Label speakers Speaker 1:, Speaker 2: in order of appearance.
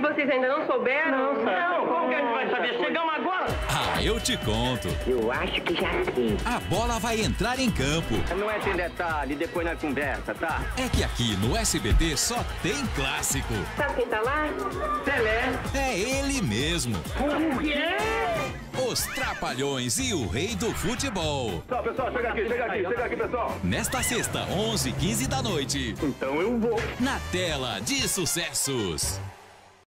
Speaker 1: vocês ainda não souberam?
Speaker 2: Não, como que a gente vai saber? Chegamos agora.
Speaker 3: Ah, eu te conto.
Speaker 4: Eu acho que já sei.
Speaker 3: A bola vai entrar em campo.
Speaker 2: Não é ter detalhe, depois na conversa, tá?
Speaker 3: É que aqui no SBT só tem clássico.
Speaker 1: Sabe quem tá lá?
Speaker 2: Pelé.
Speaker 3: É ele mesmo.
Speaker 2: O quê?
Speaker 3: Os Trapalhões e o Rei do Futebol.
Speaker 5: Tá, pessoal, chega aqui, pessoal.
Speaker 3: Nesta sexta, 11h15 da noite.
Speaker 5: Então eu vou.
Speaker 3: Na tela de sucessos.